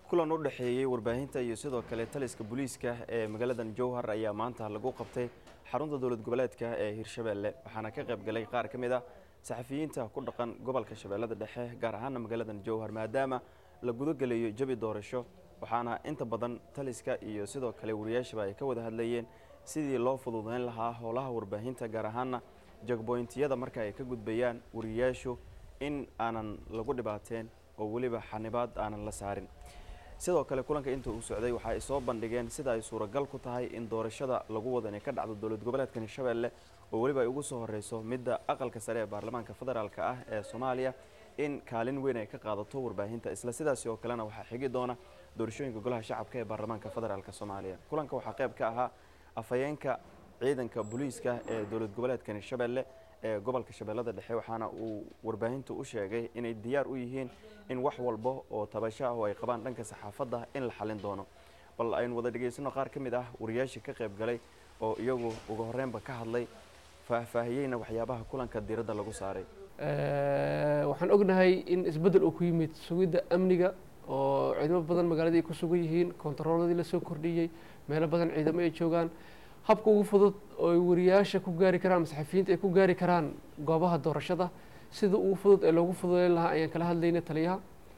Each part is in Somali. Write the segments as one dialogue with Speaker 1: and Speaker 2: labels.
Speaker 1: kulan u dhaxeeyay warbaahinta iyo sidoo kale taliska booliiska ee magaalada Jowhar ayaa maanta lagu qabtay xarunta dawlad goboleedka ee Hirshabelle waxaana ka qayb galay qaar kamid ah saxafiyiinta ku dhaqan gobolka Shabeellada Dhexe gaar ahaan magaalada Jowhar maadaama la gudo galayo jabi doorasho waxaana inta badan taliska iyo sidoo kale wariyaasha ay ka wada hadlayeen sidii loo fududeyn lahaa howlaha warbaahinta gaar ahaan jagbointiyada marka ay ka gudbayaan wariyaashu in aanan lagu dhibaateen oo waliba xanibaad aanan la saarin sidoo kale kulanka inta uu socday waxa ay soo bandhigeen sida ay suuragal ku tahay in doorashada lagu wada inay ka dhacdo dawlad goboleedka Hirshabelle oo waliba ay ugu soo horeyso midda aqalka sare ee baarlamaanka federaalka ah ee Soomaaliya in kaalin weyn ay ka qaadato warbaahinta isla sidaas oo kalena waxa xigi doona doorashooyinka golaha shacabka ee baarlamaanka federaalka Soomaaliya kulanka waxa qayb ka ahaa afayeenka ciidanka booliiska ee dawlad goboleedka Hirshabelle ee gobolka Shabeellada Dhexe waxaana uu warbaahintu u sheegay inay diyaar u yihiin in wax walba oo tabasho ah oo ay qabaan dhanka saxaafadda in la xalin doono bal aynu wada dhageysano qaar kamid ah wariyaasha ka qayb galay oo iyagu ugu horreynba ka hadlay faahfaahiyayna waxyaabaha kulanka diiradda lagu saaray
Speaker 2: waxaan ognahay in isbedel uu ku yimid sugidda amniga oo ciidamo badan magaalada ay ku sugan yihiin kontarooladii la soo kordhiyay meelo badan ciidamo ay joogaan habka ugu fudud oo wariyaasha ku gaari karaan saxafiyiinta ay ku gaari karaan goobaha doorashada sida ugu fudud ee loogu fududeyn lahaa ayaan kala hadlaynay taliyaha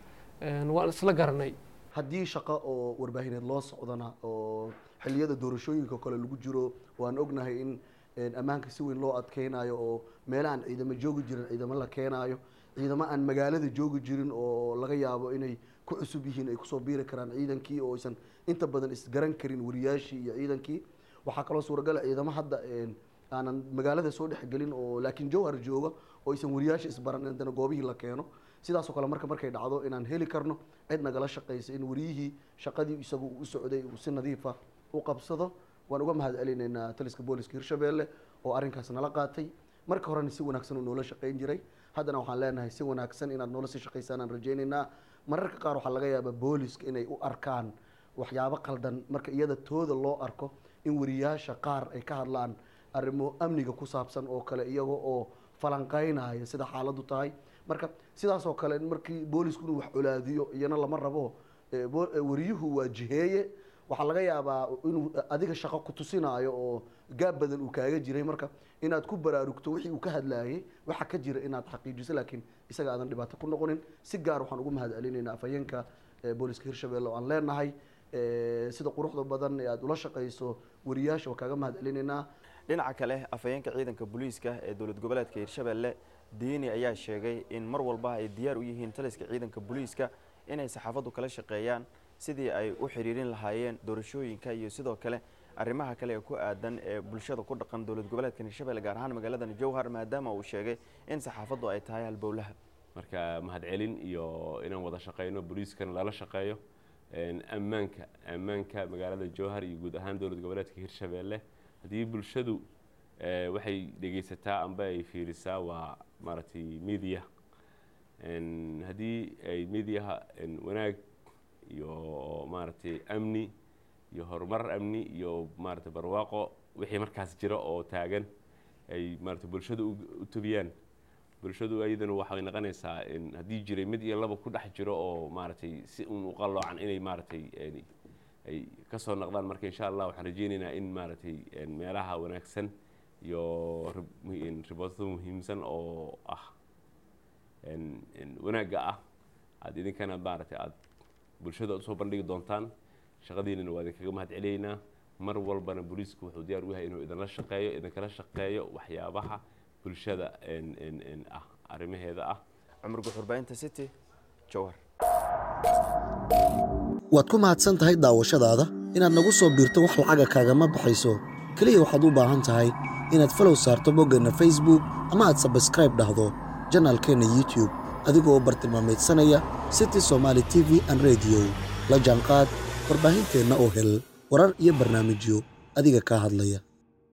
Speaker 2: waan isla garanay
Speaker 3: haddii shaqo oo warbaahineed loo socdana oo xilliyada doorashooyinka kale lagu jiro waan ognahay in ammaanka si weyn loo adkeynayo oo meelahan ciidamo joogi jirin ciidamo la keenayo ciidamo aan magaalada joogi jirin oo laga yaabo inay ku cusub yihiin ay kusoo biiri karaan ciidankii oo aysan inta badan isgaran karin wariyaashii iyo ciidankii waxaa kaloo suuragal ah ciidamo hadda aanan magaalada soo dhexgelin oo laakiin Jowhar jooga oo aysan wariyaasha isbaran indana goobihii la keeno sidaas oo kale markay dhacdo inaan heli karno cid nagala shaqeysa in wariyihii shaqadii isagu u socday uu si nadiif ah u qabsado waan uga mahadcelinaynaa taliska booliska Hirshabelle oo arrinkaas nala qaatay marka horena si wanaagsan uu noola shaqeyn jiray haddana waxaan leenahay si wanaagsan inaad noola sii shaqeysaan aan rajaynaynaa mararka qaar waxaa laga yaabaa booliska inay u arkaan waxyaabo qaldan marka iyada tooda loo arko in wariyaasha qaar ay ka hadlaan arrimo amniga ku saabsan oo kale iyaga oo falanqeynaya sida xaaladdu tahay marka sidaas oo kale markii boolisku inuu wax colaadiyo iyana lama rabo wariyuhu waa jiheeye waxaa laga yaabaa inuu adiga shaqo ku tusinayo oo gaab badan uu kaaga jiray marka inaad ku baraarugto wixii uu ka hadlayay waxa ka jira inaad xaqiijiso laakiin isaga aadan dhibaato ku noqonin si gaar waxaan ugu mahadcelinaynaa afayeenka booliska Hirshabelle oo aan leenahay sida quruxda badan ee aad ula shaqeyso wariyaasha oo kaaga mahadcelinaynaa
Speaker 1: dhinaca kale afayeenka ciidanka booliiska ee dawlad goboleedka Hirshabelle diini ayaa sheegay in mar walba ay diyaar u yihiin taliska ciidanka booliiska inay saxaafaddu kala shaqeeyaan sidii ay u xiriirin lahaayeen doorashooyinka iyo sidoo kale arrimaha kale ee ku aadan ee bulshada ku dhaqan dawlad goboleedka Hirshabelle gaar ahaan magaalada Jowhar maadaama uu sheegay in saxaafaddu ay tahay halbowlaha
Speaker 4: marka mahadcelin iyo inaan wada shaqeyno booliiskana lala shaqeeyo ammaanka magaalada Jowhar iyo guud ahaan dawlad goboleedka Hirshabelle hadii bulshadu waxay dhageysataa amba ay fiirisaa waa maartay media hadii ay mediaha wanaag iyo maartay amni iyo horumar amni iyo maartay barwaaqo wixii markaas jira oo taagan ay maartay bulshadu u tubiyaan bulshadu ayadana waxay noqonaysaa in hadii jiray mid iyo laba ku dhex jiro oo maartay si uu u qaloocan inay maartay ay ka soo noqdaan marka insha Allah waxaan rajaynaynaa in maartay meelaha wanaagsan iyo ribootada muhiimsan oo ah wanaaga ah aad idinkana maartay aad bulshada u soo bandhigi doontaan shaqadiina waa idinkaga mahadceleynaa mar walbana booliisku wuxuu diyaar u yahay inuu idin la shaqeeyo idinkala shaqeeyo waxyaabaha bulshada ah arrimaheeda ah
Speaker 1: Cumar Guxurbaynta City Jowhar
Speaker 3: waad ku mahadsan tahay daawashadaada inaad nagu soo biirto wax lacag kaagama baxayso kaliya waxaad u baahan tahay inaad follow saarto boggana Facebook ama aad subscribe dhahdo channelkeena YouTube adigoo bartilmaameedsanaya City Somali TV and Radio la jaanqaad warbaahinteena oo hel warar iyo barnaamijyo adiga ka hadlaya